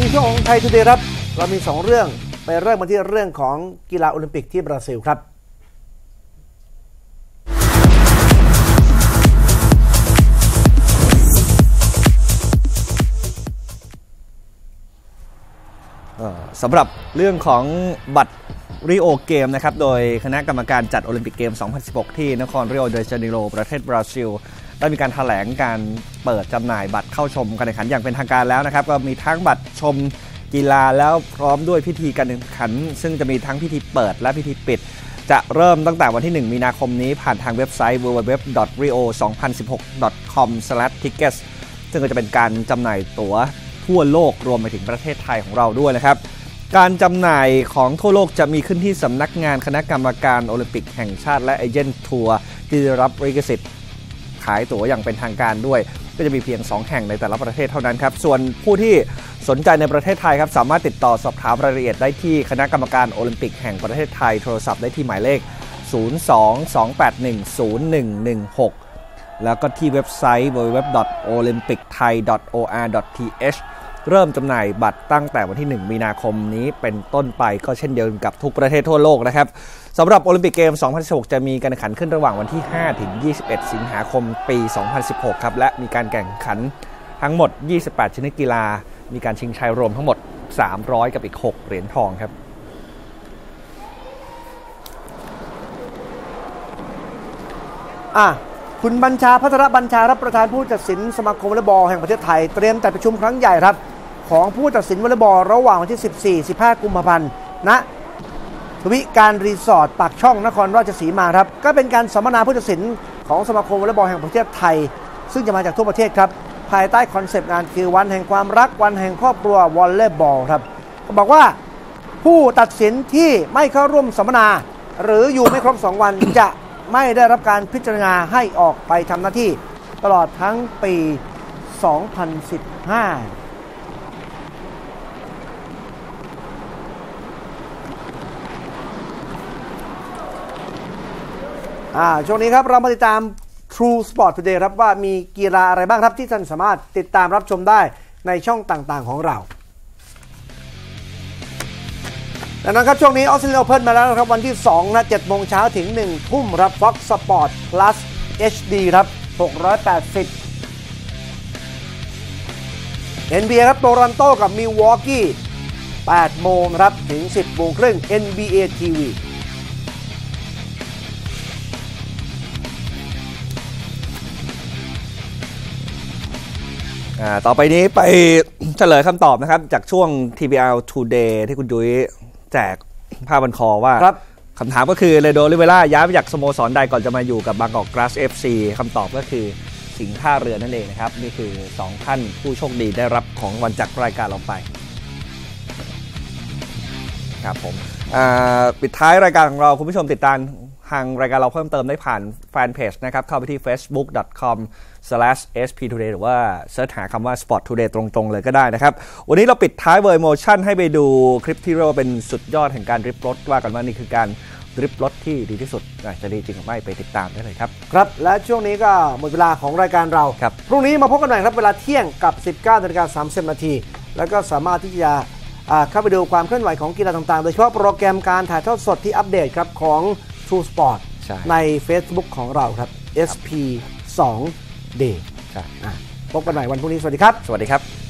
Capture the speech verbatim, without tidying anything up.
ในช่วงของไทยทูเดย์ครับเรามีสองเรื่องไปเริ่มมาที่เรื่องของกีฬาโอลิมปิกที่บราซิลครับสำหรับเรื่องของบัตรริโอเกมนะครับโดยคณะกรรมการจัดโอลิมปิกเกม สองพันสิบหก ที่นครริโอเดจาเนโรประเทศบราซิลได้มีการแถลงการเปิดจำหน่ายบัตรเข้าชมการแข่งขันอย่างเป็นทางการแล้วนะครับก็มีทั้งบัตรชมกีฬาแล้วพร้อมด้วยพิธีการแข่งขันซึ่งจะมีทั้งพิธีเปิดและพิธีปิดจะเริ่มตั้งแต่วันที่หนึ่งมีนาคมนี้ผ่านทางเว็บไซต์ ดับเบิลยู ดับเบิลยู ดับเบิลยู ดอท ริโอ สองพันสิบหก ดอท คอม สแลช ทิกเก็ต ซึ่งก็จะเป็นการจำหน่ายตั๋วทั่วโลกรวมไปถึงประเทศไทยของเราด้วยนะครับการจำหน่ายของทั่วโลกจะมีขึ้นที่สำนักงานคณะกรรมการโอลิมปิกแห่งชาติและเอเจนต์ทัวร์ที่ได้รับลิขสิทธิ์ขายตั๋วอย่างเป็นทางการด้วยก็จะมีเพียงสองแห่งในแต่ละประเทศเท่านั้นครับส่วนผู้ที่สนใจในประเทศไทยครับสามารถติดต่อสอบถามรายละเอียดได้ที่คณะกรรมการโอลิมปิกแห่งประเทศไทยโทรศัพท์ได้ที่หมายเลขศูนย์ สอง สอง แปด หนึ่ง ศูนย์ หนึ่ง หนึ่ง หกแล้วก็ที่เว็บไซต์ ดับเบิลยู ดับเบิลยู ดับเบิลยู ดอท โอลิมปิกไทย ดอท โอ อาร์ ดอท ที เอช เริ่มจำหน่ายบัตรตั้งแต่วันที่หนึ่งมีนาคมนี้เป็นต้นไปก็เช่นเดียวกับทุกประเทศทั่วโลกนะครับสำหรับโอลิมปิกเกม สองพันสิบหก จะมีการแข่งขันขึ้นระหว่างวันที่ห้าถึงยี่สิบเอ็ดสิงหาคมปี สองพันสิบหกครับและมีการแข่งขันทั้งหมดยี่สิบแปดชนิดกีฬามีการชิงชัยรวมทั้งหมดสามร้อยกับอีกหกเหรียญทองครับอ่ะคุณบัญชาพัทรบัญชารับประธานผู้ตัดสินสมาคมวอลเลย์บอลแห่งประเทศไทยเตรียมจัดประชุมครั้งใหญ่ครับของผู้ตัดสินวอลเลย์บอลระหว่างวันที่สิบสี่ สิบห้ากุมภาพันธ์ณทวิการรีสอร์ทปากช่องนครราชสีมาครับก็เป็นการสัมมนาผู้ตัดสินของสมาคมวอลเลย์บอลแห่งประเทศไทยซึ่งจะมาจากทั่วประเทศครับภายใต้คอนเซปต์งานคือวันแห่งความรักวันแห่งครอบครัววอลเลย์บอลครับบอกว่าผู้ตัดสินที่ไม่เข้าร่วมสัมมนาหรืออยู่ไม่ครบสองวันจะไม่ได้รับการพิจารณาให้ออกไปทำหน้าที่ตลอดทั้งปี สองพันสิบห้า อ่าช่วงนี้ครับเรามาติดตาม True Sport Today ครับว่ามีกีฬาอะไรบ้างครับที่ท่านสามารถติดตามรับชมได้ในช่องต่างๆของเราดังนั้นครับช่วงนี้ออสเตรเลียโอเพ่นมาแล้วนะครับวันที่สองนะเจ็ดโมงเช้าถึงหนึ่งทุ่มรับ Fox Sport Plus เอช ดี ครับหกร้อยแปดสิบ เอ็น บี เอ ครับโตรอนโตกับมิลวอกกี้แปดโมงครับถึงสิบโมงครึ่ง เอ็น บี เอ ที วีอ่าต่อไปนี้ไปเฉลยคำตอบนะครับจากช่วง ที บี แอล Today ที่คุณยุ้ยแจกผ้าบันคอว่าคำถามก็คือเรโด ลิเวล่าย้ายไปจากสโมสรใดก่อนจะมาอยู่กับบางกอกกราส เอฟ ซี คำตอบก็คือสิงห์ท่าเรือนั่นเองนะครับนี่คือสองท่านผู้โชคดีได้รับของรางวัลจากรายการเราไปครับผมปิดท้ายรายการของเราคุณผู้ชมติดตามทางรายการเราเพิ่มเติมได้ผ่านแฟนเพจนะครับเข้าไปที่ เฟซบุ๊ก ดอท คอม สแลช เอส พี ทูเดย์ หรือว่าเสิร์ชหาคำว่า Sport Today ตรงๆเลยก็ได้นะครับวันนี้เราปิดท้ายเวอร์โมชั่นให้ไปดูคลิปที่เรียกว่าเป็นสุดยอดแห่งการดริฟท์รถว่ากันว่านี่คือการดริฟท์รถที่ดีที่สุดจะดีจริงหรือไม่ไปติดตามได้เลยครับครับและช่วงนี้ก็หมดเวลาของรายการเราครับพรุ่งนี้มาพบกันใหม่ครับเวลาเที่ยงกับ สิบเก้านาฬิกาสามสิบนาทีแล้วก็สามารถที่จะเข้าไปดูความเคลื่อนไหวของกีฬาต่างๆโดยเฉพาะโปรแกรมการถ่ายทอดสดที่อัปเดตครับของ True Sport ใน Facebook ของเราครับ เอส พี ทู เดย์ พบกันใหม่วันพรุ่งนี้สวัสดีครับสวัสดีครับ